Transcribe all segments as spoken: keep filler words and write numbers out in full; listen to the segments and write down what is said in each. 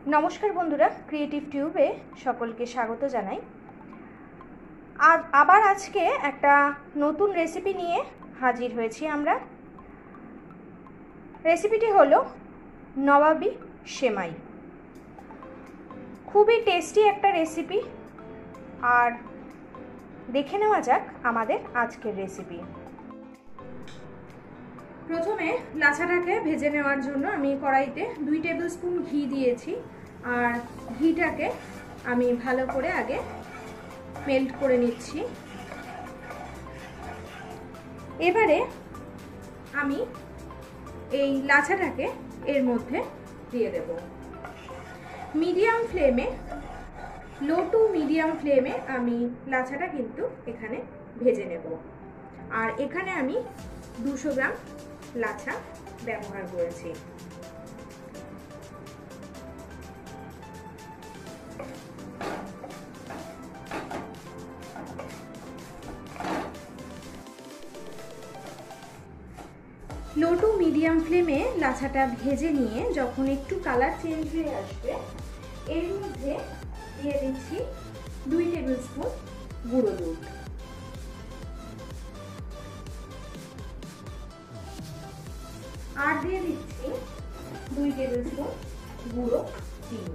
नमस्कार बंधुरा क्रिएटिव टिউবে सकलके स्वागत জানাই। आज आबार आज के একটা নতুন রেসিপি নিয়ে হাজির হয়েছি আমরা। রেসিপিটি হলো নবাবী সেমাই। খুবই টেস্টি একটা রেসিপি, আর দেখে নেওয়া যাক আমাদের আজকের রেসিপি। প্রথমে লাছাটাকে ভেজে নেওয়ার জন্য আমি কড়াইতে দুই টেবিল স্পুন ঘি দিয়েছি, আর ঘিটাকে আমি ভালো করে আগে মেল্ট করে নিচ্ছি। এবারে আমি এই লাছাটাকে এর মধ্যে দিয়ে দেব। মিডিয়াম ফ্লেমে, লো টু মিডিয়াম ফ্লেমে আমি লাছাটা কিন্তু এখানে ভেজে নেব। আর এখানে আমি দুশো গ্রাম লাছা ব্যবহার করেছি। লো টু মিডিয়াম ফ্লেমে লাছাটা ভেজে নিয়ে যখন একটু কালার চেঞ্জ হয়ে আসবে, এর মধ্যে দিয়ে দিচ্ছি দুই টেবিল স্পুন গুঁড়ো দুধ। আর দিয়ে দিচ্ছি দুই টেবিল স্পুন গুঁড়ো চিনি।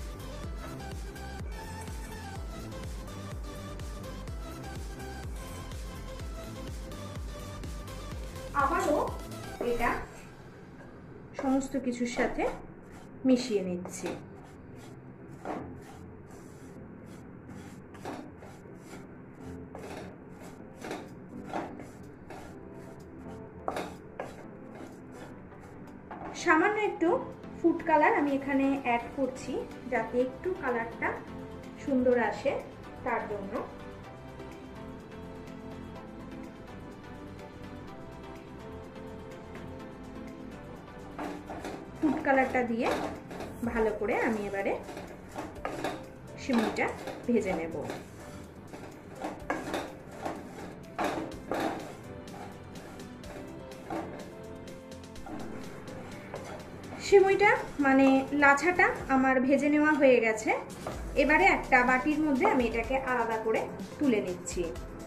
আবারও এটা সমস্ত কিছুর সাথে মিশিয়ে নিচ্ছি। সামান্য একটু ফুড কালার আমি এখানে অ্যাড করছি, যাতে একটু কালারটা সুন্দর আসে, তার জন্য। ফুড কালারটা দিয়ে ভালো করে আমি এবারে সিমইটা ভেজে নেব। সিমইটা মানে লাছাটা আমার ভেজে নেওয়া হয়ে গেছে। এবারে একটা বাটির মধ্যে আমি এটাকে আলাদা করে তুলে নিচ্ছি।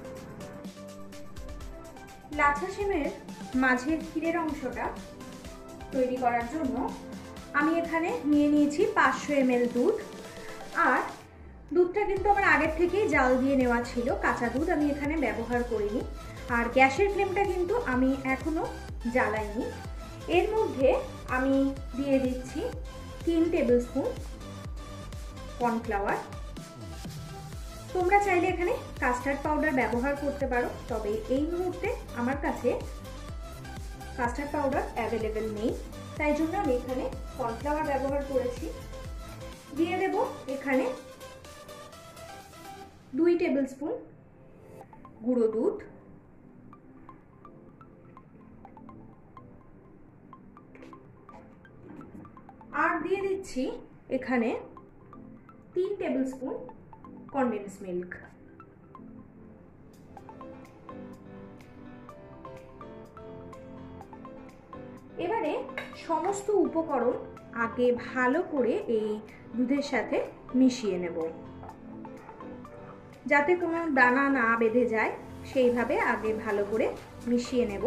লাছা সিমের মাঝের ক্ষীরের অংশটা তৈরি করার জন্য আমি এখানে নিয়ে নিয়েছি পাঁচশো এম এল দুধ। আর দুধটা কিন্তু আমার আগের থেকেই জাল দিয়ে নেওয়া ছিল, কাঁচা দুধ আমি এখানে ব্যবহার করিনি। আর গ্যাসের ফ্লেমটা কিন্তু আমি এখনো জ্বালাইনি। এর মধ্যে আমি দিয়ে দিচ্ছি তিন টেবিল স্পুন কর্নফ্লাওয়ার। তোমরা চাইলে এখানে কাস্টার্ড পাউডার ব্যবহার করতে পারো, তবে এই মুহূর্তে আমার কাছে কাস্টার্ড পাউডার অ্যাভেলেবেল নেই, তাই জন্য আমি এখানে কর্নফ্লাওয়ার ব্যবহার করেছি। দিয়ে দেব এখানে দুই টেবিল স্পুন গুঁড়ো দুধ। আর দিয়ে দিচ্ছি এখানে তিন টেবিল স্পুন কনডেন্স মিল্ক। এবারে সমস্ত উপকরণ আগে ভালো করে এই দুধের সাথে মিশিয়ে নেব, যাতে কোনো দানা না বেঁধে যায়, সেইভাবে আগে ভালো করে মিশিয়ে নেব।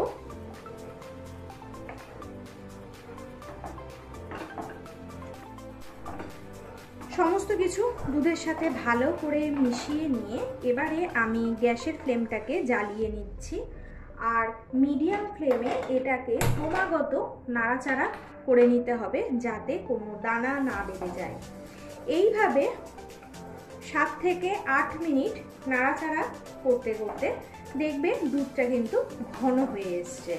সমস্ত কিছু দুধের সাথে ভালো করে মিশিয়ে নিয়ে এবারে আমি গ্যাসের ফ্লেমটাকে জ্বালিয়ে নিচ্ছি। আর মিডিয়াম ফ্লেমে এটাকে ক্রমাগত নাড়াচাড়া করে নিতে হবে, যাতে কোনো দানা না বেঁধে যায়। এইভাবে সাত থেকে আট মিনিট নাড়াচাড়া করতে করতে দেখবে দুধটা কিন্তু ঘন হয়ে এসছে।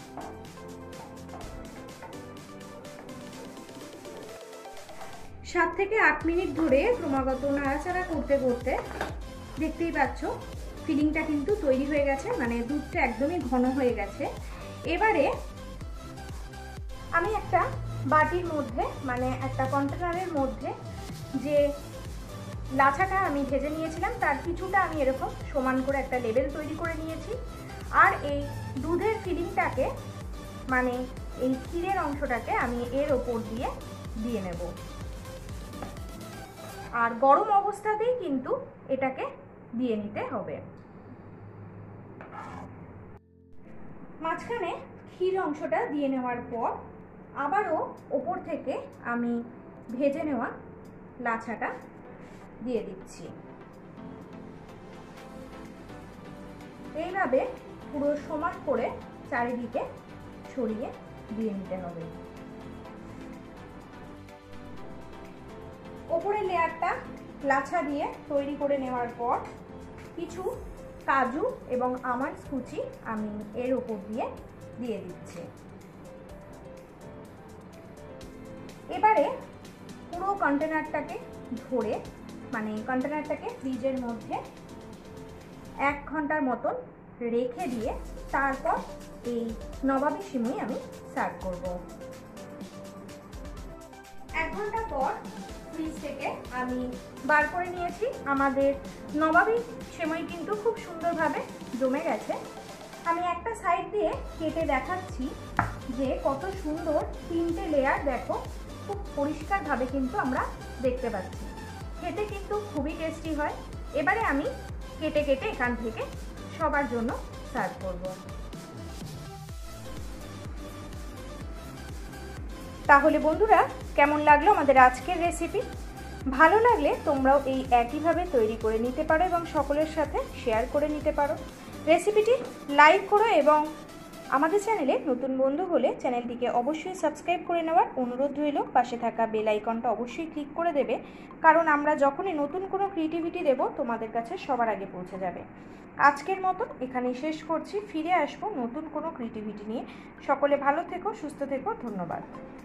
সাত থেকে আট মিনিট ধরে ক্রমাগত নাড়াচাড়া করতে করতে দেখতেই পাচ্ছ ফিলিংটা কিন্তু তৈরি হয়ে গেছে, মানে দুধটা একদমই ঘন হয়ে গেছে। এবারে আমি একটা বাটির মধ্যে, মানে একটা কন্টেনারের মধ্যে যে লাছাটা আমি ভেজে নিয়েছিলাম তার কিছুটা আমি এরকম সমান করে একটা লেবেল তৈরি করে নিয়েছি। আর এই দুধের ফিলিংটাকে, মানে এই ক্ষীরের অংশটাকে আমি এর ওপর দিয়ে দিয়ে নেব। আর গরম অবস্থাতেই কিন্তু এটাকে দিয়ে নিতে হবে। মাঝখানে ক্ষীর অংশটা দিয়ে নেওয়ার পর আবারও ওপর থেকে আমি ভেজে নেওয়া লাচ্ছাটা দিয়ে দিচ্ছি। এইভাবে পুরো সমান করে চারিদিকে ছড়িয়ে দিয়ে নিতে হবে। ওপরের লেয়ারটা লাচ্ছা দিয়ে তৈরি করে নেওয়ার পর কিছু কাজু এবং আমন্ড কুচি আমি এর উপর দিয়ে দিয়ে দিচ্ছি। এবারে পুরো কন্টেনারটাকে ধরে মানে কন্টেনারটাকে ফ্রিজের মধ্যে এক ঘন্টার মতন রেখে দিয়ে তারপর এই নবাবী সিমই আমি সার্ভ করব। এক ঘন্টা পর ফ্রিজ থেকে আমি বার করে নিয়েছি। আমাদের নবাবী সেমাই কিন্তু খুব সুন্দরভাবে জমে গেছে। আমি একটা সাইড দিয়ে কেটে দেখাচ্ছি যে কত সুন্দর তিনটে লেয়ার, দেখো খুব পরিষ্কারভাবে কিন্তু আমরা দেখতে পাচ্ছি। খেতে কিন্তু খুবই টেস্টি হয়। এবারে আমি কেটে কেটে এখান থেকে সবার জন্য সার্ভ করব। তাহলে বন্ধুরা, কেমন লাগলো আমাদের আজকের রেসিপি? ভালো লাগলে তোমরাও এই একইভাবে তৈরি করে নিতে পারো এবং সকলের সাথে শেয়ার করে নিতে পারো। রেসিপিটি লাইক করো এবং আমাদের চ্যানেলে নতুন বন্ধু হলে চ্যানেলটিকে অবশ্যই সাবস্ক্রাইব করে নেওয়ার অনুরোধ রইল। পাশে থাকা বেল আইকনটা অবশ্যই ক্লিক করে দেবে, কারণ আমরা যখনই নতুন কোনো ক্রিয়েটিভিটি দেব তোমাদের কাছে সবার আগে পৌঁছে যাবে। আজকের মতো এখানেই শেষ করছি। ফিরে আসবো নতুন কোনো ক্রিয়েটিভিটি নিয়ে। সকলে ভালো থেকো, সুস্থ থেকো। ধন্যবাদ।